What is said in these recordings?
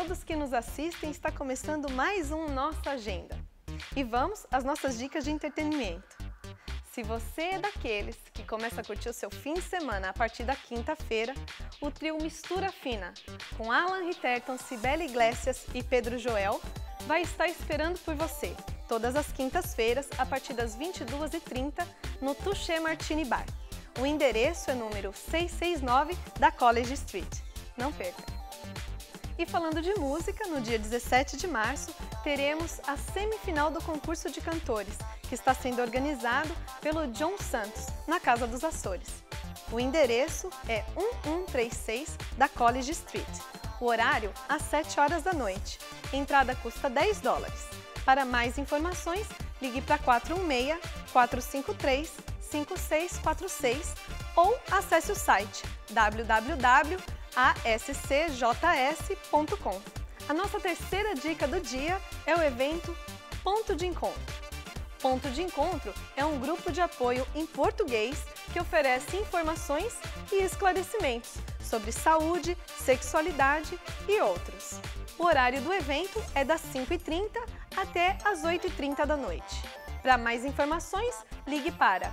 todos que nos assistem, está começando mais um Nossa Agenda. E vamos às nossas dicas de entretenimento. Se você é daqueles que começa a curtir o seu fim de semana a partir da quinta-feira, o trio Mistura Fina, com Alan Ritterton, Cibele Iglesias e Pedro Joel, vai estar esperando por você, todas as quintas-feiras, a partir das 22h30, no Touché Martini Bar. O endereço é número 669 da College Street. Não perca! E falando de música, no dia 17 de março, teremos a semifinal do concurso de cantores, que está sendo organizado pelo John Santos, na Casa dos Açores. O endereço é 1136 da College Street. O horário, às 7 horas da noite. Entrada custa $10. Para mais informações, ligue para 416-453-5646 ou acesse o site www.ascjs.com. A nossa terceira dica do dia é o evento Ponto de Encontro. Ponto de Encontro é um grupo de apoio em português que oferece informações e esclarecimentos sobre saúde, sexualidade e outros. O horário do evento é das 5h30 até as 8h30 da noite. Para mais informações, ligue para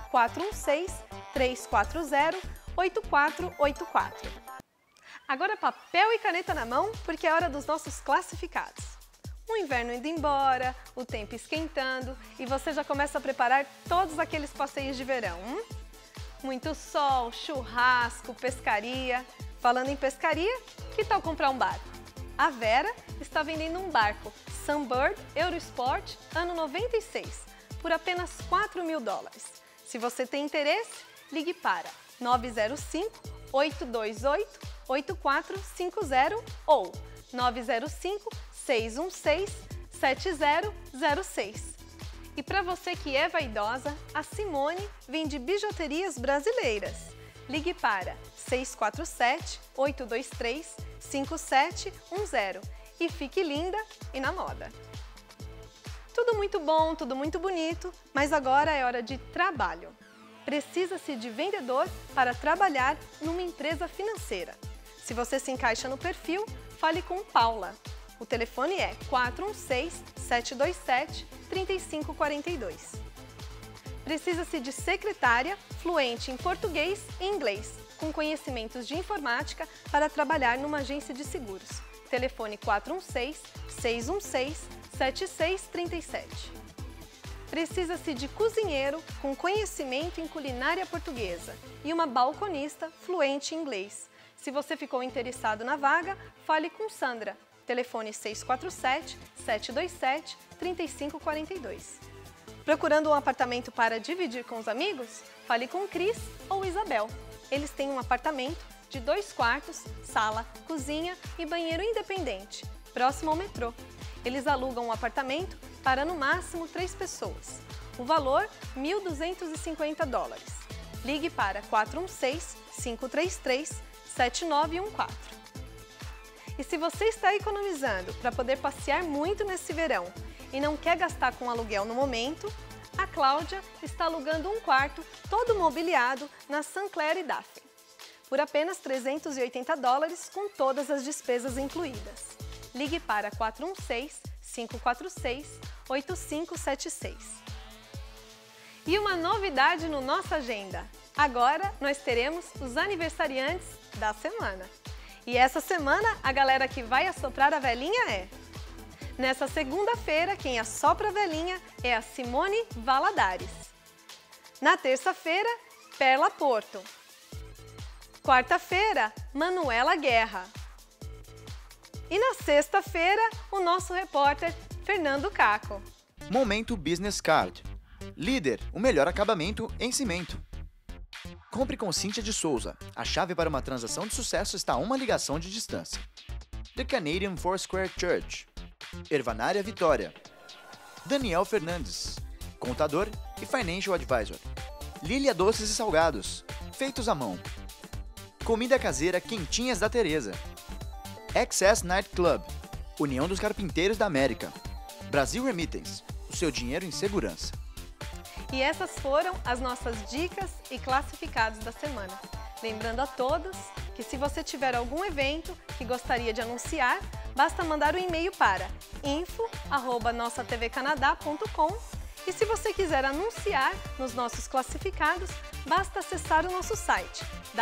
416-340-8484. Agora papel e caneta na mão, porque é hora dos nossos classificados. O inverno indo embora, o tempo esquentando e você já começa a preparar todos aqueles passeios de verão. Muito sol, churrasco, pescaria. Falando em pescaria, que tal comprar um barco? A Vera está vendendo um barco Sunbird Eurosport ano 96 por apenas $4.000. Se você tem interesse, ligue para 905-828-8450 ou 905-616-7006. E para você que é vaidosa, a Simone vende bijuterias brasileiras. Ligue para 647-823-5710 e fique linda e na moda. Tudo muito bom, tudo muito bonito, mas agora é hora de trabalho. Precisa-se de vendedor para trabalhar numa empresa financeira. Se você se encaixa no perfil, fale com Paula. O telefone é 416-727-3542. Precisa-se de secretária fluente em português e inglês, com conhecimentos de informática para trabalhar numa agência de seguros. Telefone 416-616-7637. Precisa-se de cozinheiro com conhecimento em culinária portuguesa e uma balconista fluente em inglês. Se você ficou interessado na vaga, fale com Sandra. Telefone 647-727-3542. Procurando um apartamento para dividir com os amigos? Fale com Cris ou Isabel. Eles têm um apartamento de 2 quartos, sala, cozinha e banheiro independente, próximo ao metrô. Eles alugam um apartamento para no máximo 3 pessoas. O valor, $1.250. Ligue para 416-533-7914. E se você está economizando para poder passear muito nesse verão e não quer gastar com aluguel no momento, a Cláudia está alugando um quarto todo mobiliado na St. Clair e Daphne, por apenas $380 com todas as despesas incluídas. Ligue para 416-546-8576. E uma novidade no Nossa Agenda. Agora nós teremos os aniversariantes da semana. E essa semana a galera que vai assoprar a velinha é... Nessa segunda-feira, quem assopra a velinha é a Simone Valadares. Na terça-feira, Perla Porto. Quarta-feira, Manuela Guerra. E na sexta-feira, o nosso repórter Fernando Caco. Momento Business Card. Líder, o melhor acabamento em cimento. Compre com Cíntia de Souza. A chave para uma transação de sucesso está a uma ligação de distância. The Canadian Foursquare Church. Ervanária Vitória. Daniel Fernandes. Contador e Financial Advisor. Lilia Doces e Salgados. Feitos à mão. Comida caseira Quentinhas da Teresa. Access Night Club. União dos Carpinteiros da América. Brasil Remittance. O seu dinheiro em segurança. E essas foram as nossas dicas e classificados da semana. Lembrando a todos que se você tiver algum evento que gostaria de anunciar, basta mandar um e-mail para info@nossatvcanadá.com. E se você quiser anunciar nos nossos classificados, basta acessar o nosso site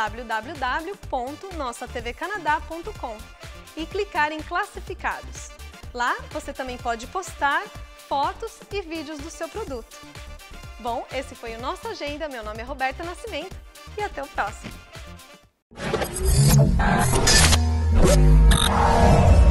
www.nossatvcanadá.com e clicar em classificados. Lá você também pode postar fotos e vídeos do seu produto. Bom, esse foi o Nossa Agenda. Meu nome é Roberta Nascimento e até o próximo.